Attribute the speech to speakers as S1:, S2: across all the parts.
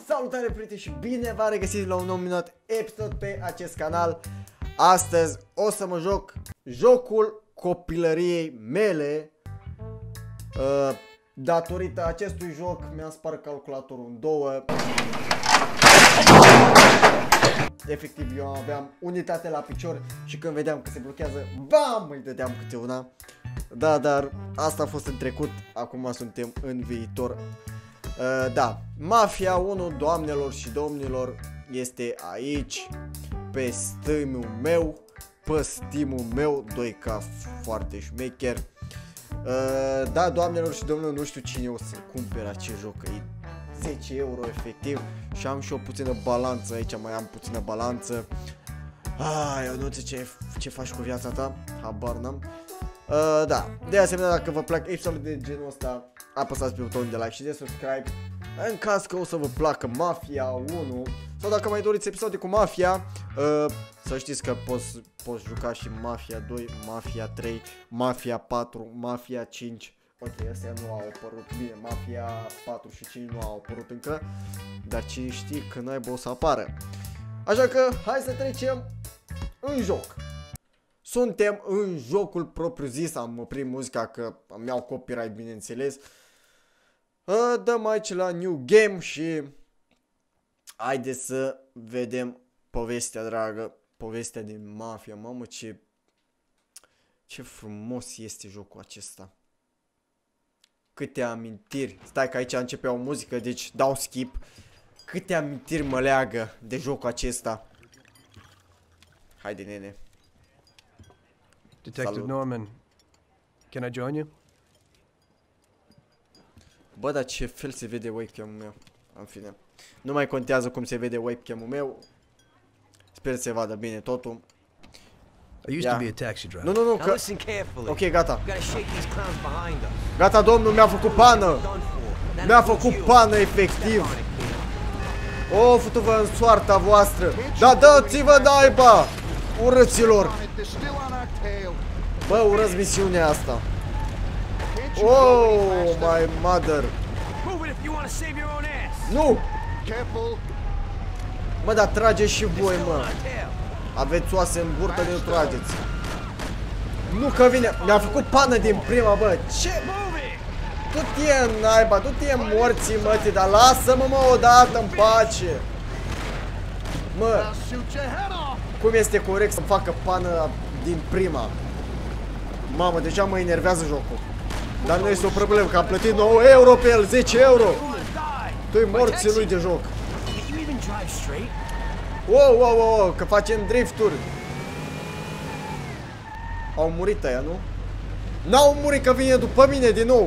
S1: Salutare prieteni și bine v-am regăsit la un nou minut episod pe acest canal. Astăzi o să mă joc jocul copilăriei mele. Datorită acestui joc mi-am spart calculatorul în două. Efectiv eu aveam unitate la picior și când vedeam că se blochează, bam, îi dădeam câte una. Da, dar asta a fost în trecut, acum suntem în viitor. Da, Mafia 1, doamnelor și domnilor, este aici, pe Steam-ul meu, pe Steam-ul meu, 2K foarte șmecher. Da, doamnelor și domnilor, nu știu cine o să cumpere acest joc, că e 10 euro efectiv și am și o puțină balanță, aici mai am puțină balanță. Eu nu știu ce faci cu viața ta, habar n-am. Da, de asemenea, dacă vă plac episoadele de genul ăsta, apăsați pe butonul de like și de subscribe. În caz că o să vă placă Mafia 1 sau dacă mai doriți episoade cu Mafia, să știți că poți juca și Mafia 2, Mafia 3, Mafia 4, Mafia 5. Ok, astea nu au apărut, bine, Mafia 4 și 5 nu au apărut încă, dar cine știe că naiba o să apară. Așa că hai să trecem în joc. Suntem în jocul propriu zis, am oprit muzica că îmi iau copyright, bineînțeles. Dăm aici la New Game și haideți să vedem povestea dragă, povestea din Mafia. Mamă, ce frumos este jocul acesta. Câte amintiri, stai că aici începe o muzică, deci dau skip. Câte amintiri mă leagă de jocul acesta. Haide, nene.
S2: Detective
S1: Salut.
S2: Norman, can I join you?
S1: Bă, dar ce fel se vede webcam-ul meu. În fine, nu mai contează cum se vede webcam-ul meu. Sper să se vadă bine totul.
S2: I used to be a taxi driver.
S1: Nu, că... Ok, gata. Gata, domnul, mi-a făcut pană. Mi-a făcut pană, efectiv. O, futu-vă în soarta voastră. Da, dați-vă naiba, urâților. Bă, urăți misiunea asta. Oh, my mother. Nu! Mă, dar trageți și voi, mă. Aveți oase în burtă, de nu trageți. Nu că vine, mi-a făcut pană din prima, bă. Ce? Du-te, naiba, du-te morții, mă, dar lasă-mă, mă, odată în pace. Mă, cum este corect să-mi facă pană din prima? Mamă, deja mă enervează jocul. Dar nu este o problemă, că am plătit 9 euro pe el, 10 euro. Tu-i morții lui de joc. Wow, că facem drifturi. Au murit aia, nu? N-au murit, că vine după mine din nou.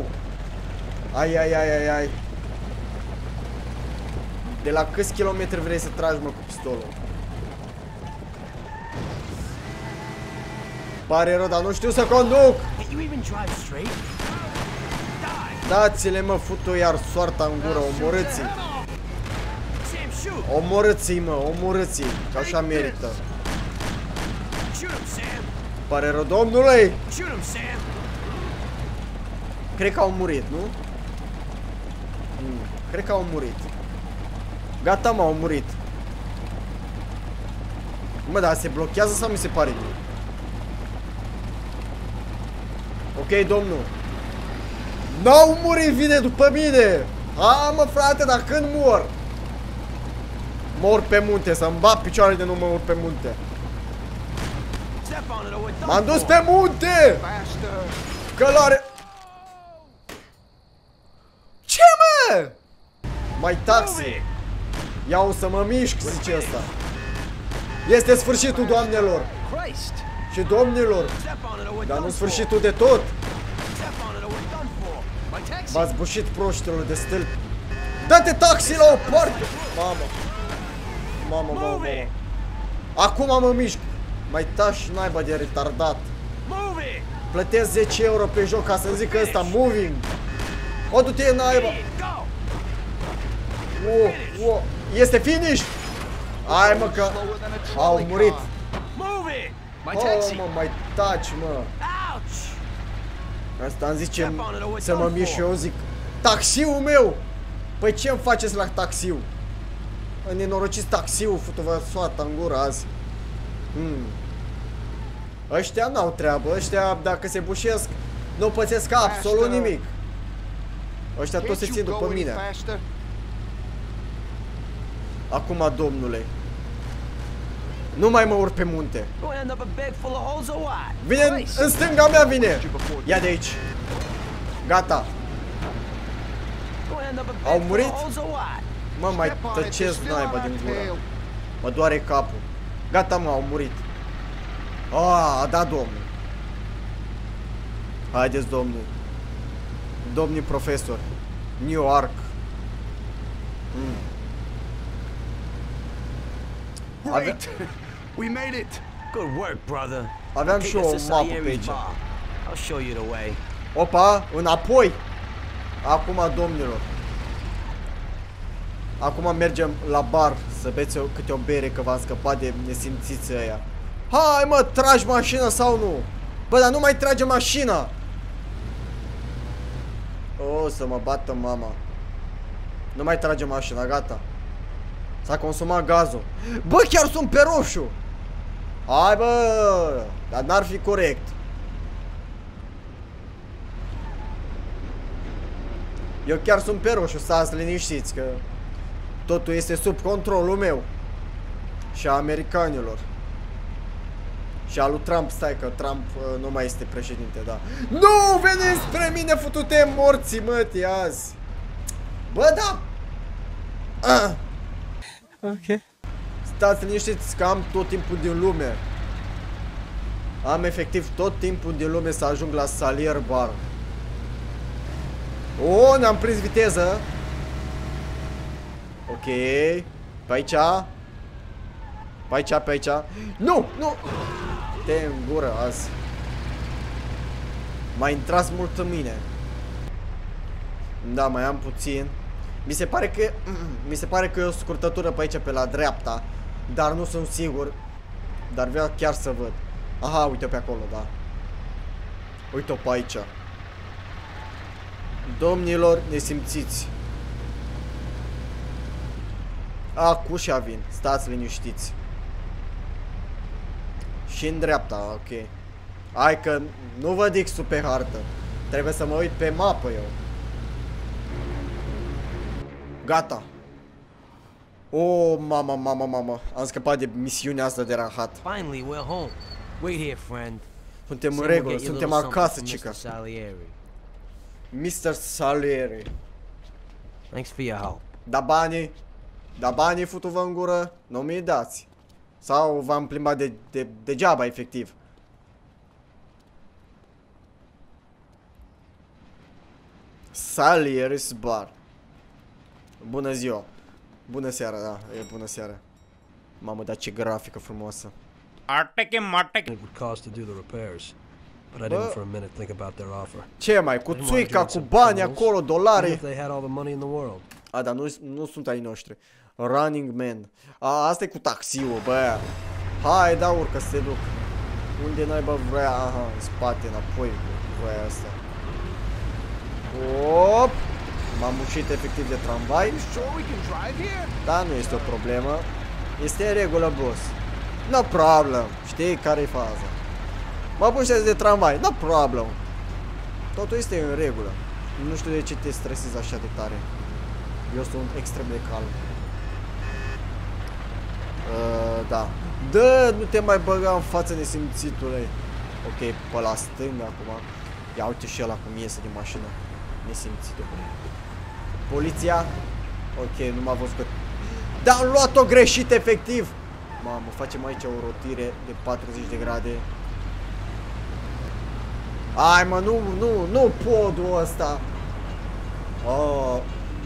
S1: Ai. De la câți kilometri vrei să tragi, mă, cu pistolul? Pare rău, dar nu știu să conduc. Dați-le, mă, fut-o iar soarta în gură, omorâți-i. Omorâți-i, mă, omorâți-i, că așa merită. Pare rău, domnule. Cred că au murit, nu? Cred că au murit. Gata, mă, au murit. Mă, dar se blochează sau mi se pare? Ok, domnul. N-au murit, vine după mine. Mă, frate, dar când mor? Mor pe munte, să-mi bat picioarele de nu mă urc pe munte. M-am dus pe munte! Călare! Ce, mă? Mai taxi. Iau să mă mișc, zice ăsta. Este sfârșitul, doamnelor și domnilor. Dar nu sfârșitul de tot. V-ați bușit proștilor de stâlp. Dă-te taxi la o parte. Mamă. Acum mă mișc. Mai tași naiba de retardat. Plătesc 10 euro pe joc ca să-mi zic că ăsta moving. O, du-te naiba. Este finish. Hai, mă, că au murit. Mă, mai taci, mă. Asta îmi zice să mă mișc și eu zic taxiul meu. Păi ce-mi faceți la taxiu? nenorociți taxiul, futu-vă soata în gură azi. Ăștia n-au treabă, ăștia dacă se bușesc nu pățesc absolut nimic. Ăștia toți se țin după mine. Acum, domnule, nu mai mă urc pe munte. Vine în stânga mea, vine. Ia de aici. Gata. Au murit? Mă, mai tăcesc naiba din gură. Mă doare capul. Gata, mă, au murit. A dat domnul. Haideți, domnul. Domnii profesor. New York.
S3: Great! We made it! Good work, brother.
S1: Aveam și o mapă pe aici.
S3: I'll show you the way.
S1: Opa, înapoi. Acum, domnilor. Acum mergem la bar să beți câte o bere, că v-am scăpat de nesimțiți ăia. Hai, mă, tragi mașina sau nu? Bă, dar nu mai trage mașina. O să mă bată mama. Nu mai trage mașina, gata. S-a consumat gazul. Bă, chiar sunt pe roșu. Hai, bă, dar n-ar fi corect. Eu chiar sunt pe roșu, stați liniștiți că totul este sub controlul meu și a americanilor. Și a lui Trump, stai că Trump nu mai este președinte, da. Nu, veniți spre mine, futute morții, mătii, azi. Bă, da.
S3: Ok.
S1: Stați liniștiți că am tot timpul din lume. Am efectiv tot timpul din lume să ajung la Salier Bar. O, ne-am prins viteză. Ok. Pe aici. Pe aici, pe aici. Nu, nu. Te în gură azi. M-a intrat mult în mine. Da, mai am puțin. Mi se pare că e o scurtătură pe aici, pe la dreapta. Dar nu sunt sigur. Dar vreau chiar să văd. Aha, uite-o pe acolo, da. Uite-o pe aici. Domnilor, nesimțiți. Acușa vin. Stați liniștiți. Și în dreapta, ok. Hai că nu văd X-ul pe hartă. Trebuie să mă uit pe mapă eu. Gata. Oh, mama. Am scăpat de misiunea asta de rahat.
S3: Finally, we're home. Wait here, friend.
S1: Suntem în regulă, suntem acasă, cica. Mr. Salieri.
S3: Thanks for your help.
S1: Da banii futu-vă în gură, nu mi-i dați. Sau v-am plimbat degeaba, efectiv. Salier's Bar. Bună ziua. Bună seara, da, e bună seara. Mamă, dar ce grafică frumoasă.
S2: It would cost to do the repairs, but I didn't for a minute think about their offer.
S1: Ce mai, cu țuica, cu bani acolo, dolari.
S2: If they had all the money in the world.
S1: A, dar nu sunt ai noștri. Running Man. A, asta e cu taxiul, bă. Hai, da, urcă să te duc. Unde naiba vrea? Aha, în spate, înapoi cu voia asta. Op! M-am ușit efectiv de tramvai. Da, nu este o problemă. Este în regulă, boss. No problem. Știi care-i faza? Mă pușesc de tramvai. No problem. Totul este în regulă. Nu știu de ce te stresezi așa de tare. Eu sunt extrem de calm. Da. Dă, nu te mai băga în față, nesimțitule. Ok, pe la stânga acum. Ia uite și ăla cum iese din mașină. Nesimțitul. Poliția. Ok, nu m-a văzut că... Dar am luat-o greșit, efectiv. Mamă, facem aici o rotire de 40 de grade. Hai, mă, nu podul ăsta. Oh.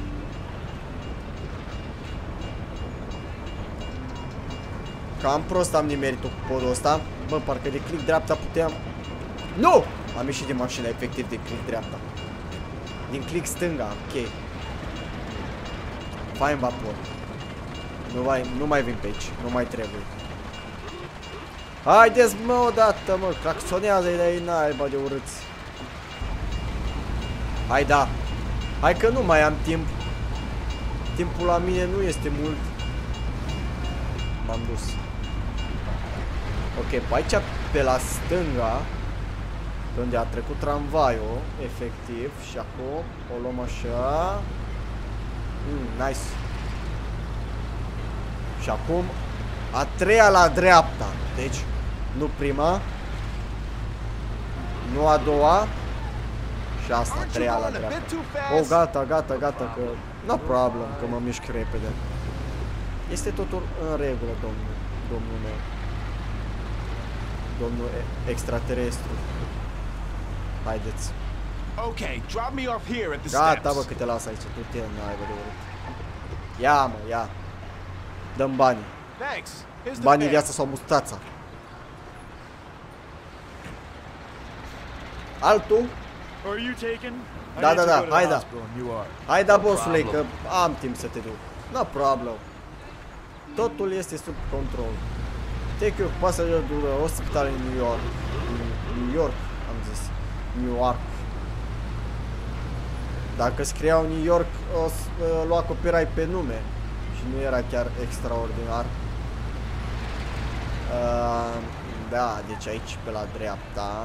S1: Cam prost am nimeritul cu podul ăsta. Bă, parcă de click dreapta puteam... Nu! Am ieșit din mașină, efectiv, de click dreapta. Din click stânga, ok. Fai în vapor. Nu mai vin pe aici, nu mai trebuie. Haideți, mă, odată, mă, claxonează-i de ei, naiba de urâți. Hai, da. Hai că nu mai am timp. Timpul la mine nu este mult. m-am dus. Ok, pe aici, pe la stânga, pe unde a trecut tramvaiul, efectiv, și acum o luăm așa. Nice. Și acum a treia la dreapta. Deci, nu prima, nu a doua, și asta, a treia la dreapta. Oh, gata, gata, gata, că no problem, că mă mișc repede. Este totul în regulă, domnul meu. Domnul extraterestru. Haideți.
S3: Okay, drop me off here at the
S1: Gata, bă,
S3: steps.
S1: că te las aici, tu te n-ai, bă, de urât. Ia, mă, ia. Dăm banii.
S3: Thanks. Here's the
S1: Banii,
S3: fare.
S1: viața sau mustața. Altul?
S4: Are you taken? I
S1: Da,
S4: need
S1: da,
S4: to
S1: da,
S4: go to
S1: hai
S4: the
S1: da.
S4: hospital and you are.
S1: Hai da, bossule, că am timp să te duc. No problem. Totul este sub control. Take your passenger to the hospital in New York. New York, am zis. New York. Dacă scriau New York, o să lua copyright pe nume. Și nu era chiar extraordinar. Da, deci aici pe la dreapta.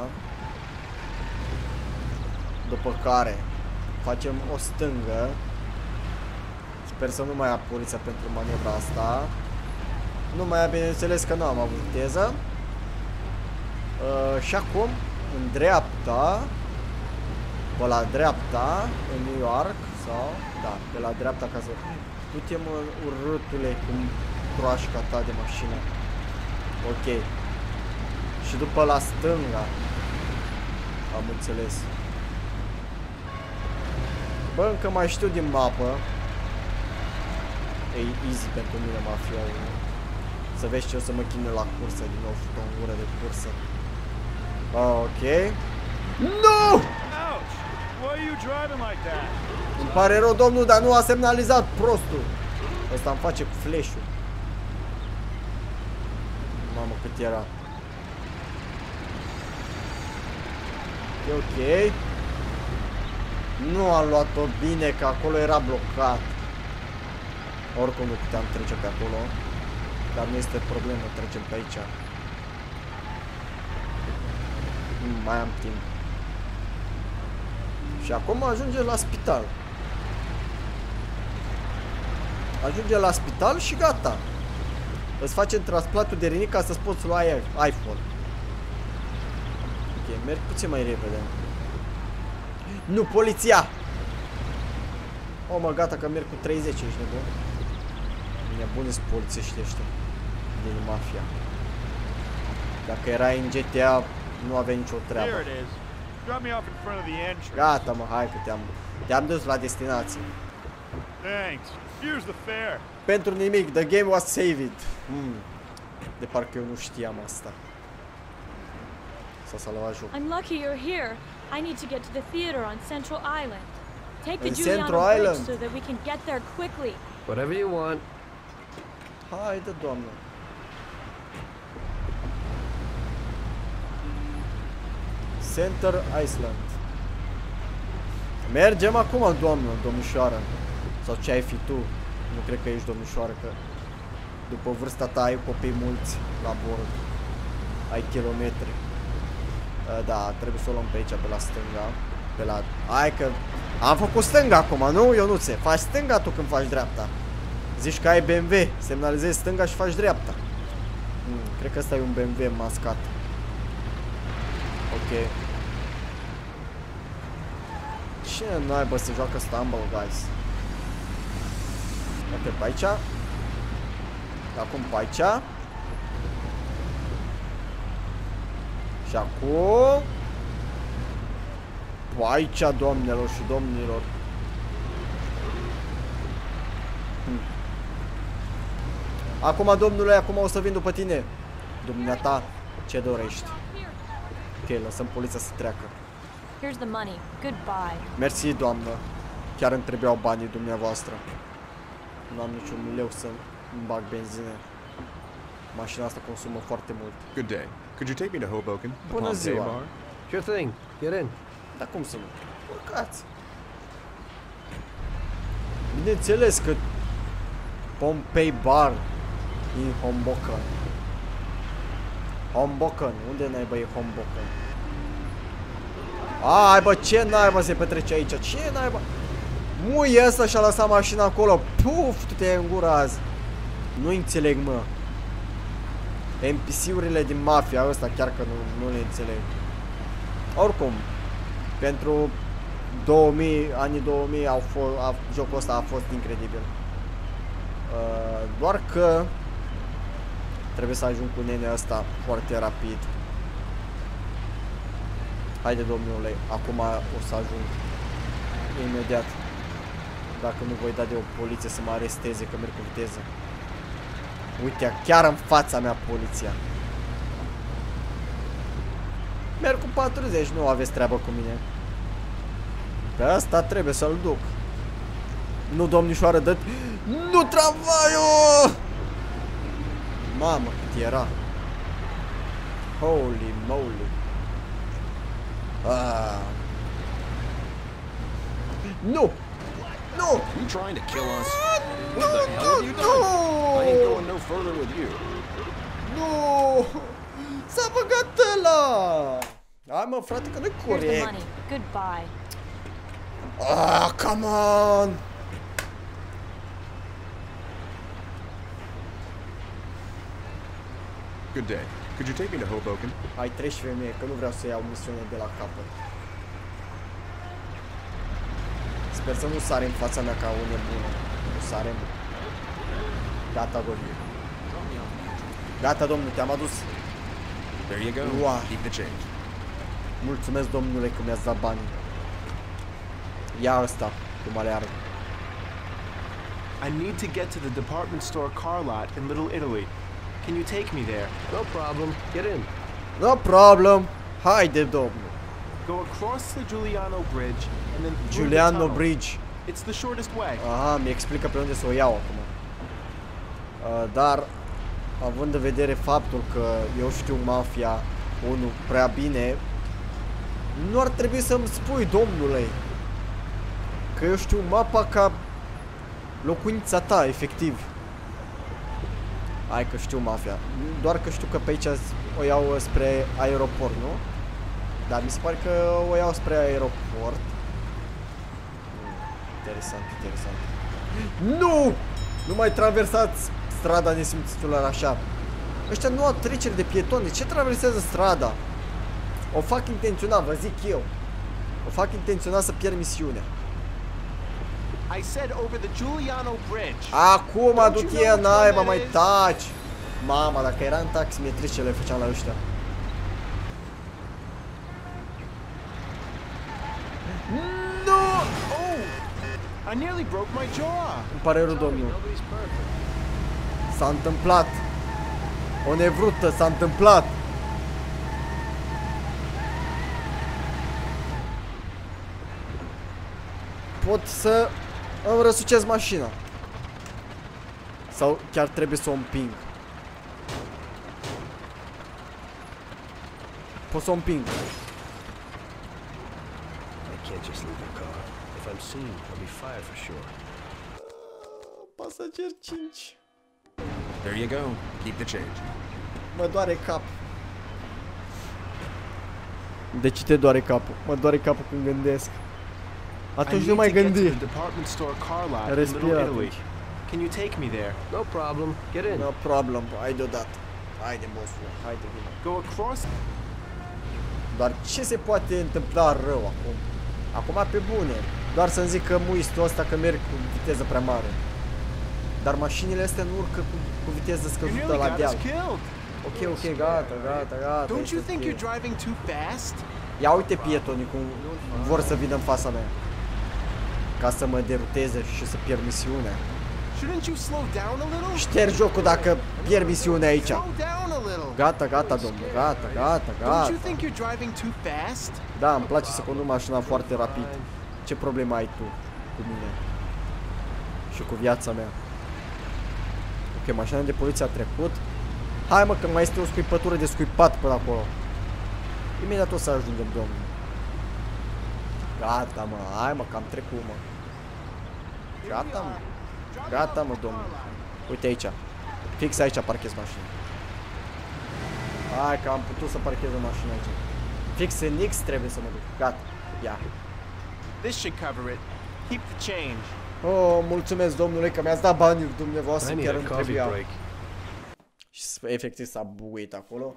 S1: După care facem o stângă. Sper să nu mai ia poliția pentru manevra asta. Nu mai ia, bineînțeles că nu am avut viteză. Și acum, în dreapta, pe la dreapta, în New York, sau, da, pe la dreapta, ca să... Du-te, mă, urâtule, cum proașca ta de mașină. Ok. Și după la stânga. Am înțeles. Bă, încă mai știu din mapă. E easy pentru mine, mafia 1. Să vezi ce o să mă chinui la cursă din nou, fut o gură de cursă. Ok. No!
S4: Ouch! Why are you driving like that?
S1: Îmi pare rău, domnul, dar nu a semnalizat, prostul. Ăsta îmi face cu flash-ul. Mamă, cât era. E ok. Nu am luat-o bine, că acolo era blocat. Oricum nu puteam trece pe acolo. Dar nu este problemă, trecem pe aici. Mai am timp. Și acum ajunge la spital. Ajunge la spital și gata. Îți facem transplantul de rinic ca să-ți poți lua iPhone. Ok, merg puțin mai repede. Nu, poliția! O, mă, gata că merg cu 30, ești nebun. Nebuni-s polițiști ăștia din mafia. Dacă erai în GTA, nu aveai nicio treabă.
S4: Here it is. Drop me off in front of the entrance.
S1: Gata, mă, hai că te-am dus la destinație.
S4: Thanks. Here's the fare.
S1: Pentru nimic, the game was saved. De parcă eu nu știam asta. S-a salvat jocul.
S5: I'm lucky you're here. I need to get to the theater on Central Island. Take the
S1: On
S5: Juliana
S1: Central
S5: Bridge
S1: Island?
S5: so that we can get there quickly.
S2: Whatever you want.
S1: Haide, doamnă. Center Island. Mergem acum, doamnă, domnișoară. Sau ce ai fi tu? Nu cred că ești domnișoară, că după vârsta ta ai copii mulți la bord. Ai kilometri. Da, trebuie să o luăm pe aici, pe la stânga. Pe la... Hai că... Am făcut stânga acum, nu, Ionuțe? Faci stânga tu când faci dreapta. Zici că ai BMW, semnalizezi stânga și faci dreapta. Cred că ăsta e un BMW mascat. Ok. Cine naiba se joacă Stumble, guys? Ok, pe aici. Acum pe aici. Și acum... Pe aici, doamnelor și domnilor. Acum, domnule, acum o să vin după tine. Dumneata, ce dorești? Ok, lăsăm poliția să treacă.
S5: Here's the money. Goodbye.
S1: Mersi, doamnă. Chiar îmi trebuiau banii dumneavoastră. Nu am niciun leu să îmi bag benzină. Mașina asta consumă foarte mult.
S3: Good day. Could you take me to Hoboken? The
S1: Bună
S3: Pompeii
S1: ziua.
S3: Bar?
S2: Sure thing. Get in.
S1: Dar cum să nu? Urcați. Bineînțeles că Pompeii Bar In Hoboken. Hoboken. Unde naiba e Hoboken? Ai bă, ce naiba se petrece aici? Ce naiba? Mui ăsta și-a lăsat mașina acolo. Puf, tu te-ai în gură azi. Nu înțeleg, mă. NPC-urile din mafia ăsta chiar că nu le înțeleg. Oricum, pentru 2000, anii 2000 jocul ăsta a fost incredibil. Doar că trebuie să ajung cu nenea ăsta foarte rapid. Haide, domnule, acum o să ajung imediat. Dacă nu voi da de o poliție să mă aresteze că merg cu viteză. Uite, chiar în fața mea poliția. Merg cu 40, nu aveți treabă cu mine. Pe asta trebuie să-l duc. Nu, domnișoară, dă... Nu, tramvaiul! Mamă, cât era. Holy moly. Nu! Nu!
S6: You trying to kill us? What the hell have you done? I ain't going no further with you.
S1: Nu! S-a băgat ăla! Hai mă, frate, că nu-i
S5: Here's the
S1: corect.
S5: money. Goodbye.
S1: Come on!
S3: Good day. Could you take me to Hoboken?
S1: Hai, treci femeie, că nu vreau să iau misiunea de la capăt. Sper să nu sare în fața mea ca o nebună. Nu sarem. Gata, domnule. Gata, domnule, te-am adus.
S3: There you go.
S1: Wow.
S3: Keep the change.
S1: Mulțumesc, domnule, că mi-ați dat banii. Ia ăsta, cum aleargă.
S7: I need to get to the department store car lot in Little Italy. Can you take me there?
S2: No problem. Get in.
S1: No problem. Haide, domnule.
S7: Go across the Giuliano Bridge and then through the
S1: Giuliano
S7: tunnel.
S1: Bridge.
S7: It's the shortest way.
S1: Aha, mi explică pe unde să o iau acum. Dar, având în vedere faptul că eu știu mafia 1 prea bine, nu ar trebui să-mi spui, domnule, că eu știu mapa ca locuința ta, efectiv. Hai că știu mafia. Doar că știu că pe aici o iau spre aeroport, nu? Dar mi se pare că o iau spre aeroport. Interesant, interesant. Nu! Nu mai traversați strada nesimțiților așa. Ăștia nu au treceri de pietoni. De ce traversează strada? O fac intenționat, vă zic eu. O fac intenționat să pierd misiunea.
S7: I said over the Giuliano Bridge.
S1: Acum adu-te naiba, mai taci. Mama, dacă era în taximetri, ce le făceam la ăștia?
S7: No! Oh! I nearly broke my jaw.
S1: Îmi pare rău, domnul. S-a întâmplat. O nevrută, s-a întâmplat. Pot să îmi răsucesc mașina. Sau chiar trebuie să o împing. Pot să o împing.
S2: I can't just leave the car. If I'm seen, I'll be fired for sure.
S1: Pasager 5.
S3: There you go. Keep the change.
S1: Mă doare cap. De ce te doare capul? Mă doare capul când gândesc. Atunci nu mai gândi. Respira atunci.
S7: Can you take me there?
S2: No problem. Get in.
S1: No problem, haide odată. Haide, bossul, haide, bine.
S7: Go across.
S1: Dar ce se poate întâmpla rău acum? Acum pe bune. Doar să-mi zic că muistul ăsta că merg cu viteză prea mare. Dar mașinile astea nu urcă cu viteză scăzută la deal. Ok, ok, gata, gata, gata.
S7: Don't you think you're driving too fast?
S1: Ia uite pietonii cum vor să vină în fața mea. Ca să mă deruteze și să pierd misiunea.
S7: Shouldn't you slow down a little?
S1: Ștergi jocul dacă pierd misiunea aici.
S7: Slow down a little.
S1: Gata, gata, domnule, gata, gata,
S7: Don't
S1: gata.
S7: you think you're driving too fast?
S1: Da, îmi place să conduc mașina foarte rapid. Ce problemă ai tu cu mine? Și cu viața mea. Ok, mașina de poliție a trecut. Hai mă, că mai este o scuipătură de scuipat până acolo. Imediat o să ajungem, domnule. Gata, mă, hai mă, că am trecut, mă. Gata, mă. Gata, mă, domnule. Uite aici. Fix aici parchez mașina. Hai că am putut să parchez o mașină aici. Fix în X trebuie să mă duc. Gata. Ia.
S7: This should cover it. Keep the change.
S1: Oh, mulțumesc domnule că mi-ați dat banii dumneavoastră,
S2: I need
S1: chiar
S2: a
S1: îmi
S2: coffee
S1: trebuia.
S2: break.
S1: Și efectiv s-a buguit acolo.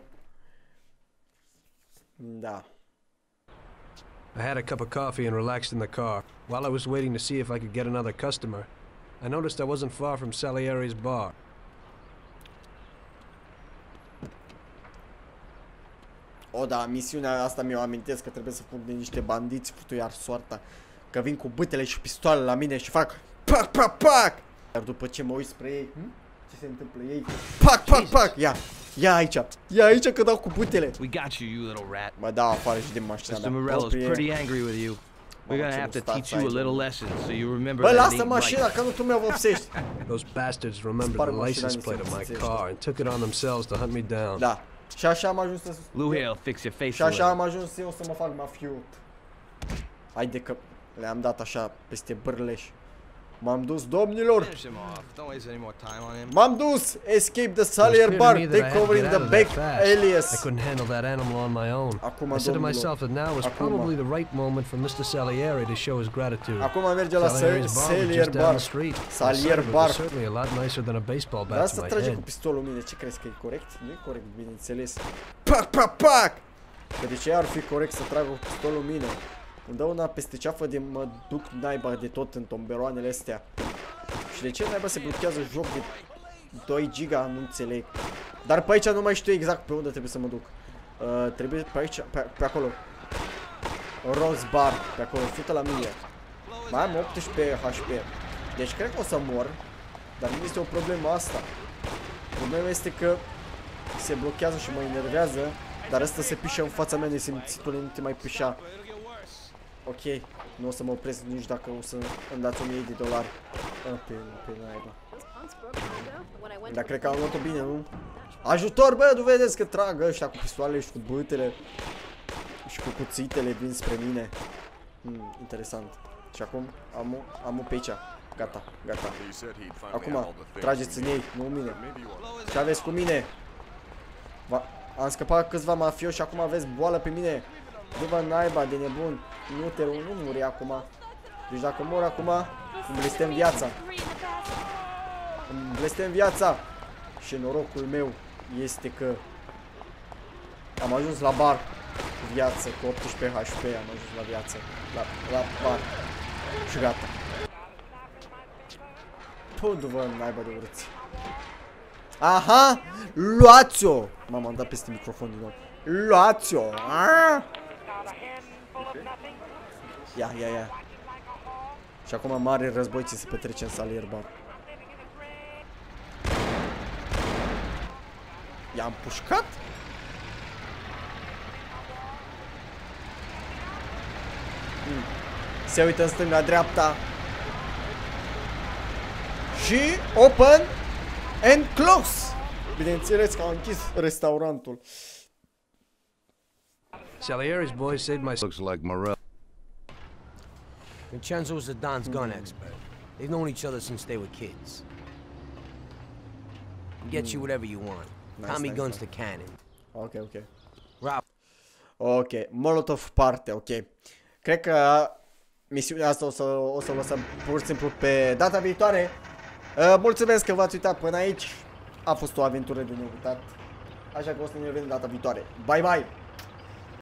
S1: Da.
S2: I had a cup of coffee and relaxed in the car. While I was waiting to see if I could get another customer, I noticed I wasn't far from Salieri's bar.
S1: O, da, misiunea asta mi-o amintesc că trebuie să fug de niște bandiți, putu iar soarta. Că vin cu bâtele și pistoale la mine și fac pac, pac, pac! Iar după ce mă uit spre ei, ce se întâmplă ei? Pac, pac, pac! Ia aici că dau cu bâtele!
S6: We got you, you little rat.
S1: Mă dau afară și din mașina
S6: Mr.
S1: mea.
S6: Morello's pretty angry with you. We're gonna have to teach you a little lesson so you remember
S1: Bă,
S6: that it
S1: lasă
S6: ain't
S1: mașina,
S6: right.
S1: că nu tu mi-o vopsești.
S2: Those bastards remembered the license plate of my car and took it on themselves to hunt me down.
S1: Da. Și așa am ajuns să...
S6: Lou here will fix your face
S1: Și
S6: a
S1: așa
S6: little.
S1: am ajuns eu să mă fac mafiot. Haide că le-am dat așa peste bârleș. M-am dus, domnilor!
S6: Finish him off. Don't waste any more time on him.
S1: M-am dus! Escape the
S2: It was
S1: Salier
S2: clear to
S1: bar,
S2: me that I
S1: take
S2: had to
S1: over
S2: get
S1: in
S2: out
S1: the
S2: of
S1: back,
S2: that fast. I
S1: alias.
S2: couldn't handle that animal on my own.
S1: Acum,
S2: I said to
S1: domnilor.
S2: myself that now was
S1: Acum.
S2: probably the right moment for Mr. Salieri to show his gratitude.
S1: Acum merge la
S2: Salieri's bar was
S1: Salier
S2: just down
S1: bar.
S2: the street.
S1: Salier
S2: It was
S1: bar.
S2: certainly a lot nicer than a baseball
S1: Dar
S2: bat
S1: asta
S2: to my
S1: trage cu
S2: head.
S1: pistolul mine, ce crezi că e corect? Nu e corect, bineînțeles. Pac, pac, pac! Că de ce ar fi corect să trag cu pistolul mine? Îmi dă una peste ceafă de mă duc naiba de tot în tomberoanele astea. Și de ce naiba se blochează joc de 2 giga? Nu înțeleg. Dar pe aici nu mai știu exact pe unde trebuie să mă duc. Trebuie pe aici, pe acolo. Rose bar, pe acolo, 100 la mine. Mai am 18 HP. Deci cred că o să mor. Dar nu este o problemă asta. Problema este că se blochează și mă enervează. Dar ăsta se pișe în fața mea, nesimțitul nu te mai pișa. Ok, nu o să mă opresc nici dacă o să îmi dați $1000 pe naiba. Dar cred că am luat-o bine, nu? Ajutor, bă, nu vedeți că trag ăștia cu pistoalele și cu bâtele și cu cuțitele vin spre mine. Interesant. Și acum am pe aici. Gata, gata. Acum, trageți în ei, nu în mine. Ce aveți cu mine? Am scăpat câțiva mafioși și acum aveți boală pe mine. Du-vă naiba de nebun. Nu muri acum. Deci dacă mor acum, îmi blestem viața. Îmi blestem viața. Și norocul meu este că am ajuns la bar cu viață, cu 18 HP am ajuns la viață. La bar. Și gata. Du-vă naiba de urâți. Aha! Luați-o! M-am dat peste microfon din nou. Luați-o! Ia. Și acum mare război ce se petrece în Salier bar. I-am pușcat? Se uită în stânga-dreapta. Și open and close. Bineînțeles că am închis restaurantul.
S2: Salieri's boy saved my...
S6: Looks like Morello.
S8: Vincenzo's the Don's gun expert. They've known each other since they were kids. Get you whatever you want. Tommy guns to cannon.
S1: Ok.
S8: Rob.
S1: Ok, Molotov parte, ok. Cred că misiunea asta o să lăsăm pur și simplu pe data viitoare. Mulțumesc că v-ați uitat până aici. A fost o aventură de neuitat. Așa că o să ne vedem data viitoare. Bye bye!